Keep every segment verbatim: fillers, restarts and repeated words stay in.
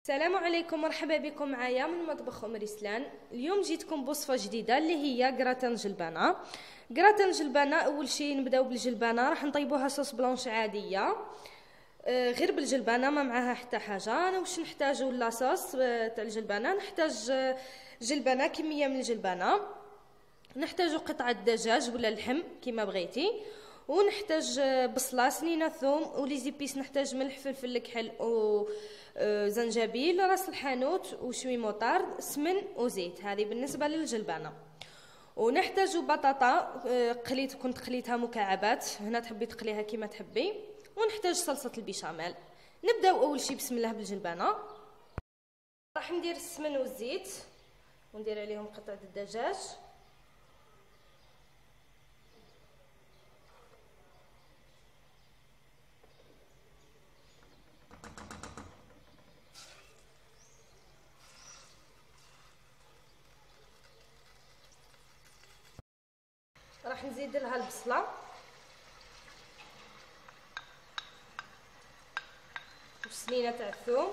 السلام عليكم، مرحبا بكم معايا من مطبخ ام رسلان. اليوم جيتكم بوصفه جديده اللي هي كراتان جلبانه. كراتان جلبانه اول شيء نبداو بالجلبانه، راح نطيبوها صوص بلونش عاديه آه غير بالجلبانه، ما معاها حتى حاجه. انا واش نحتاجو لاصوص تاع الجلبانه؟ نحتاج جلبانه، كميه من الجلبانه، نحتاجو قطعه دجاج ولا لحم كيما بغيتي، ونحتاج بصله، سنينه ثوم، ولي زيبيس نحتاج ملح، فلفل كحل و زنجبيل، راس الحانوت وشوي موطارد، سمن وزيت. هذه بالنسبه للجلبانه. ونحتاج بطاطا قليت، كنت قليتها مكعبات، هنا تحبي تقليها كيما تحبي. ونحتاج صلصه البيشاميل. نبداو اول شيء بسم الله بالجلبانه. راح ندير السمن والزيت وندير عليهم قطعه الدجاج، راح نزيد لها البصله وسنينه تاع الثوم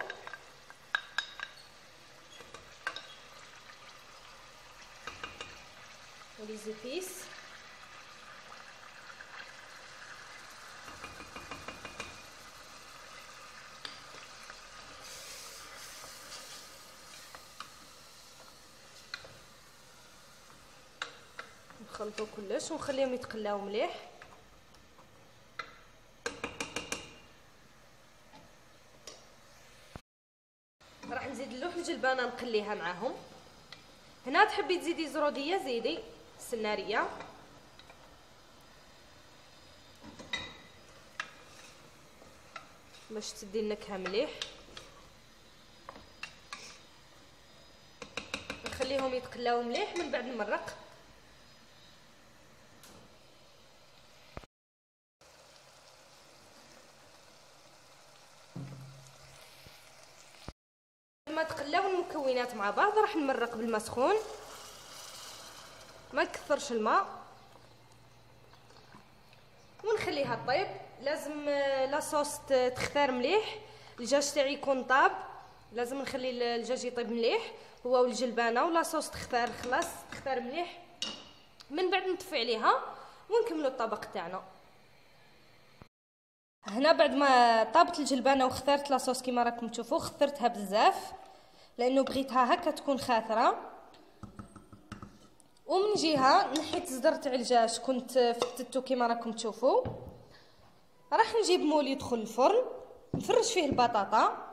ولي زيبيس، نخلطو كلش ونخليهم يتقلاو مليح. راح نزيد اللوح الجلبانه نقليها معاهم. هنا تحبي تزيدي زروديه زيدي، سناريه، باش تدي النكهه مليح. نخليهم يتقلاو مليح، من بعد نمرق. لما تقلاو المكونات مع بعض راح نمرق بالماء سخون، ما نكثرش الماء، ونخليها طيب. لازم لاصوص تختار مليح، الدجاج تاعي يكون طاب، لازم نخلي الدجاج يطيب مليح هو والجلبانه، ولاصوص تختار خلاص تختار مليح. من بعد نطفي عليها ونكملوا الطبق تاعنا. هنا بعد ما طابت الجلبانه واخترت لاصوص كيما راكم تشوفوا، خثرتها بزاف لانه بغيتها هكا تكون خاثره. ومن جهه نحيت الزر تاع الدجاج كنت فتتو كيما راكم تشوفوا. راح نجيب مول يدخل الفرن، نفرش فيه البطاطا،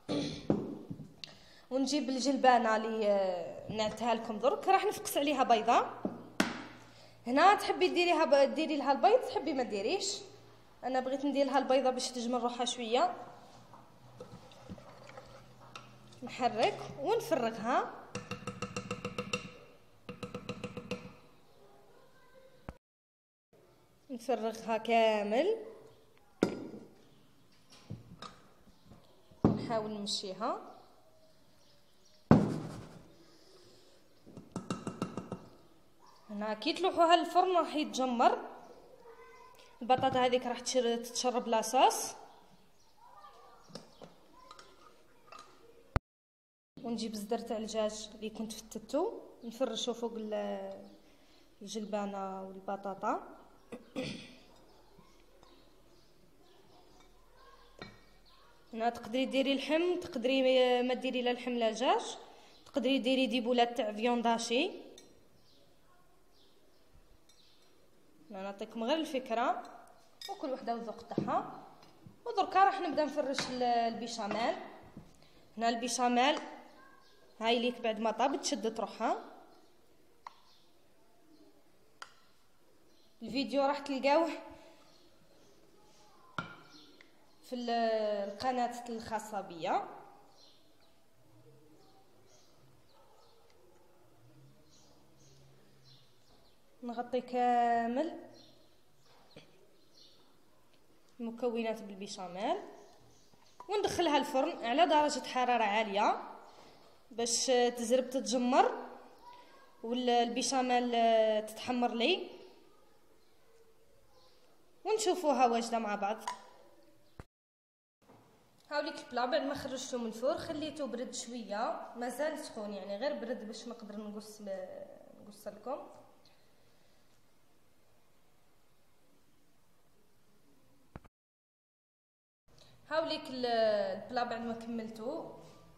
ونجيب الجلبانه اللي نعتها لكم درك، راح نفقس عليها بيضه. هنا تحبي ديريها ديري لها البيض، تحبي ما ديريش، انا بغيت ندير لها البيضه باش تجمل روحها شويه. نحرك ونفرغها، نفرغها كامل، نحاول نمشيها. هنا كي تلوحوها للفرن راح يتجمر البطاطا هذيك، راح تتشرب لاصوص. ونجيب الزدر تاع الدجاج اللي كنت فتتو نفرشو فوق الجلبانه والبطاطا. هنا تقدري ديري اللحم، تقدري ما ديري لا لحم لا دجاج، تقدري ديري دي بولات تاع فيونداشي. انا نعطيكم غير الفكره وكل وحده والذوق تاعها. ودركا راح نبدا نفرش البيشاميل. هنا البيشاميل هاي ليك بعد ما طاب تشدت روحها. الفيديو راح تلقاوه في القناه الخاصه بيا. نغطي كامل المكونات بالبيشاميل وندخلها الفرن على درجه حراره عاليه باش تزرب تتجمر والبيشاميل تتحمر لي، ونشوفوها واجده مع بعض. هاوليك البلا بعد ما خرجته من الفور خليته برد شويه، مازال سخون يعني غير برد باش نقدر نقص نقص لكم. هاوليك البلا بعد ما كملته،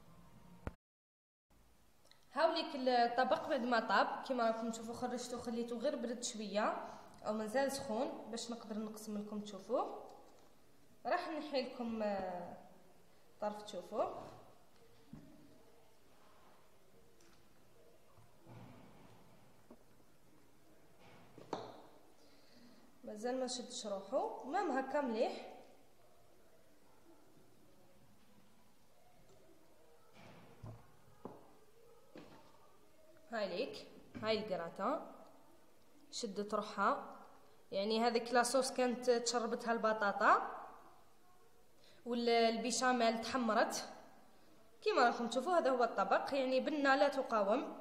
هاوليك الطبق بعد ما طاب كيما راكم تشوفوا خرجته خليته غير برد شويه او مازال سخون باش نقدر نقسم لكم تشوفوا. راح نحي لكم طرف تشوفوا. مازال ما شدش روحو، مام هكا مليح. هاي ليك هاي الكراطه شدت روحها، يعني هذيك لاصوص كانت تشربتها البطاطا والبيشاميل تحمرت. كيما راكم تشوفوا هذا هو الطبق، يعني بنه لا تقاوم،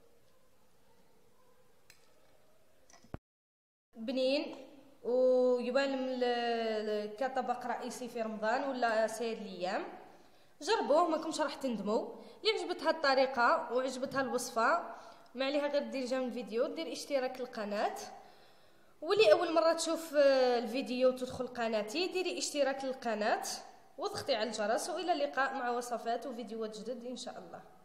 بنين ويبان كطبق رئيسي في رمضان ولا سائر الايام. جربوه ماكمش راح تندموا. اللي عجبتها الطريقه وعجبتها الوصفه ما عليها غير دير جيم الفيديو، دير اشتراك للقناه، واللي اول مره تشوف الفيديو تدخل قناتي ديري اشتراك للقناه واضغطي على الجرس. والى اللقاء مع وصفات وفيديوهات جدد ان شاء الله.